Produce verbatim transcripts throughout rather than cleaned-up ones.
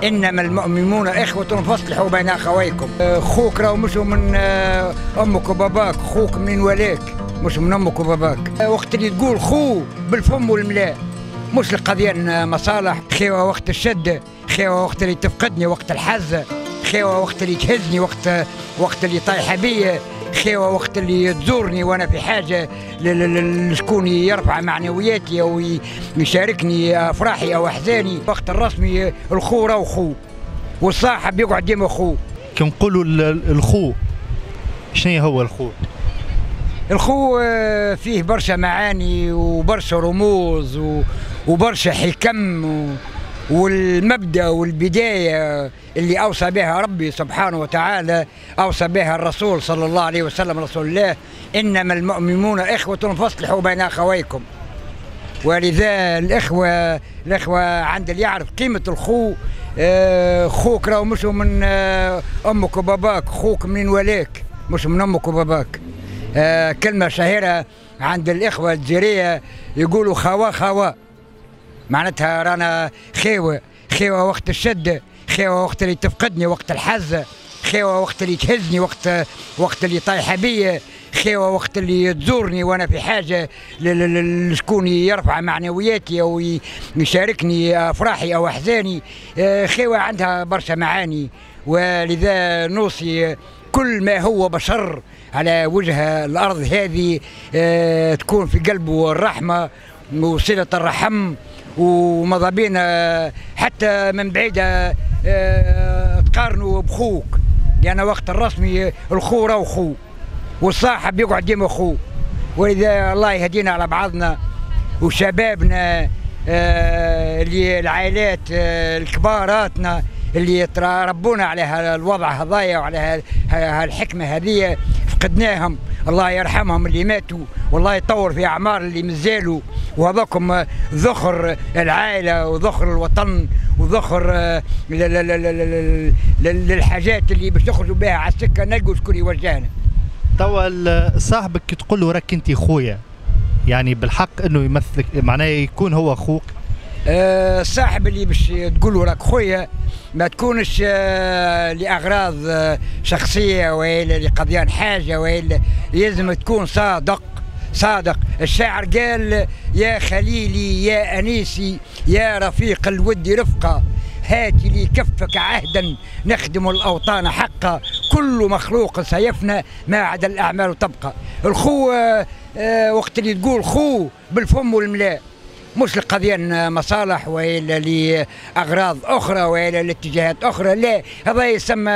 إنما المؤمنون إخوة فاصلحوا بين أخويكم. خوك راهو مش من أمك وباباك، خوك من ولاك مش من أمك وباباك. وقت اللي تقول خو بالفم والملاء، مش القضية مصالح. خيوة وقت الشدة، خيوة وقت اللي تفقدني وقت الحزة، خيوة وقت اللي تهزني وقت وقت اللي طايحة بيا، خيوة وقت اللي تزورني وانا في حاجه لشكون يرفع معنوياتي او يشاركني افراحي او احزاني. وقت الرسمي الخو راهو خو، والصاحب يقعد ديما خو. كي نقولوا الخو، شنو هو الخو؟ الخو فيه برشا معاني وبرشا رموز وبرشا حكم، والمبدأ والبداية اللي أوصى بها ربي سبحانه وتعالى، أوصى بها الرسول صلى الله عليه وسلم رسول الله: إنما المؤمنون إخوة فاصلحوا بين أخويكم. ولذا الإخوة الإخوة عند اللي يعرف قيمة الخو، خوك راهو مش من أمك وباباك، خوك من ولاك مش من أمك وباباك. كلمة شهيرة عند الإخوة الجزائرية يقولوا خوا خوا، معناتها رانا خيوة، خيوة وقت الشدة، خيوة وقت اللي تفقدني وقت الحزة، خيوة وقت اللي تهزني وقت وقت اللي طايحة بيا، خيوة وقت اللي تزورني وانا في حاجة لشكون يرفع معنوياتي او يشاركني افراحي او احزاني. خيوة عندها برشا معاني، ولذا نوصي كل ما هو بشر على وجه الارض هذه تكون في قلبه الرحمة وصلة الرحم، وماذا بينا حتى من بعيدة تقارنوا بخوك، لأن وقت الرسمي الخو راهو خو، والصاحب يقعد ديما خو. ولذا الله يهدينا على بعضنا وشبابنا، اللي العائلات الكباراتنا اللي ربونا على هالوضع هذايا وعلى هالحكمة هذه، فقدناهم، الله يرحمهم اللي ماتوا والله يطور في أعمار اللي مازالوا، وهذاكم ذخر العائلة وذخر الوطن وذخر للحاجات اللي باش نخرجوا بها على السكة نلقوا شكون يوجهنا. توا صاحبك كي تقول له راك انت خويا، يعني بالحق انه يمثلك، معناه يكون هو اخوك؟ أه الصاحب اللي باش تقول له راك خويا ما تكونش أه لاغراض أه شخصيه ولا لقضيان حاجه، ولا لازم تكون صادق صادق. الشاعر قال: يا خليلي يا انيسي يا رفيق الود رفقه، هات لي كفك عهدا نخدم الاوطان حقا، كل مخلوق سيفنى ما عدا الاعمال تبقى. الخو أه أه وقت اللي تقول خو بالفم والملاء، مش القضية مصالح ولا لأغراض أخرى ولا لاتجاهات أخرى، لا، هذا يسمى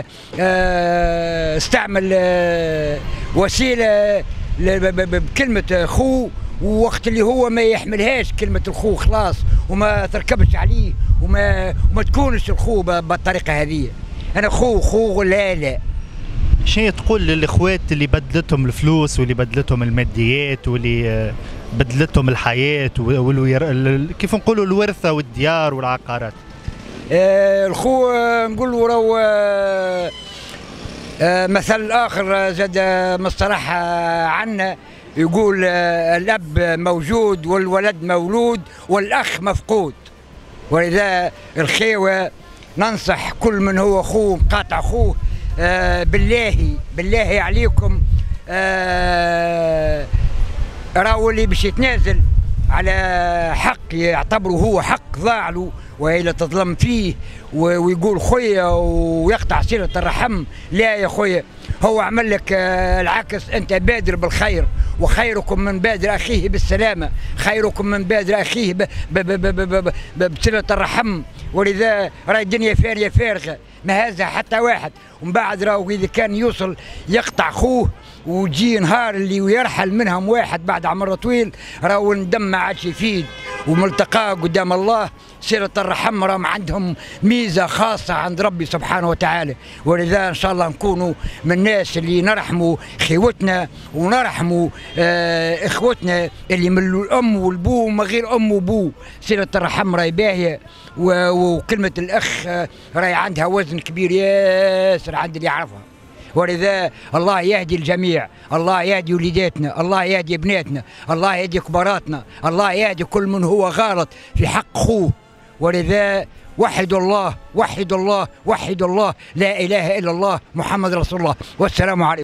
استعمل وسيلة بكلمة خو، ووقت اللي هو ما يحملهاش كلمة الخو خلاص، وما تركبش عليه وما وما تكونش الخو بالطريقة هذه. أنا خو خو لا لا. شنو تقول للإخوات اللي بدلتهم الفلوس واللي بدلتهم الماديات واللي بدلتهم الحياة واللي كيف نقولوا الورثة والديار والعقارات؟ آه الخو نقول له راهو آه آه مثل آخر زاد مصطلح عنا يقول آه الأب موجود والولد مولود والأخ مفقود. ولذا الخيوة ننصح كل من هو أخوه مقاطع أخوه، آه بالله بالله عليكم آه راهو اللي باش يتنازل على حق يعتبره هو حق ضاع له وإلا تظلم فيه ويقول خويا ويقطع صلة الرحم، لا يا خويا، هو عمل لك العكس، أنت بادر بالخير، وخيركم من بادر أخيه بالسلامة، خيركم من بادر أخيه بصلة الرحم. ولذا راهي الدنيا فارية فارغة ما هذا حتى واحد، ومن بعد راهو إذا كان يوصل يقطع خوه ويجي نهار اللي يرحل منهم واحد بعد عمر طويل، راهو الندم ما عادش يفيد، وملتقاه قدام الله صلة الرحم راهم عندهم ميزة خاصة عند ربي سبحانه وتعالى. ولذا إن شاء الله نكونوا من الناس اللي نرحموا خوتنا ونرحموا آه إخوتنا اللي من الأم والبو وما غير أم وبو. صلة الرحم راهي باهية، وكلمة الأخ راهي عندها وزن كبير ياسر عند اللي يعرفها. ولذا الله يهدي الجميع، الله يهدي وليداتنا، الله يهدي بناتنا، الله يهدي كباراتنا، الله يهدي كل من هو غلط في حق خوه ولذا وحدوا الله وحدوا الله وحدوا الله، لا إله إلا الله محمد رسول الله، والسلام عليكم.